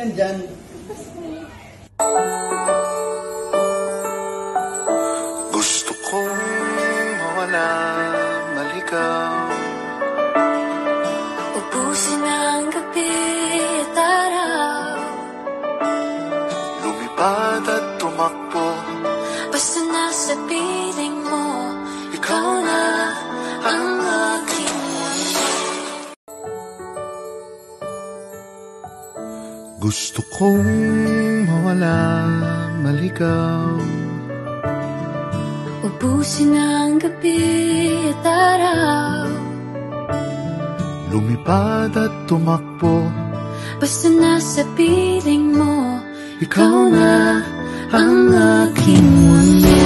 nandyan. Gusto kong mawala, maligaw. Ubusin ang gabi at araw. Lumipad at tumakbo. Basta nasa piling mo, ikaw na ang aking mundo. Gusto kong mawala, maligaw. Ubusin ang gabi at araw. Lumipad at tumakbo. Basta nasa piling mo, ikaw na ang aking mundo.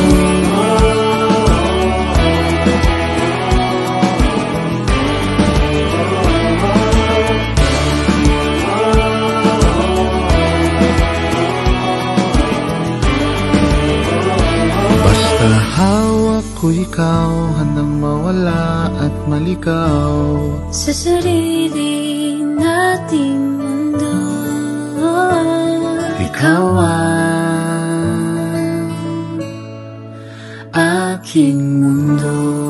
Basta hawak ko ikaw, handang mawala at maligaw Sa sarili nating mundo. Ikaw ang aking mundo.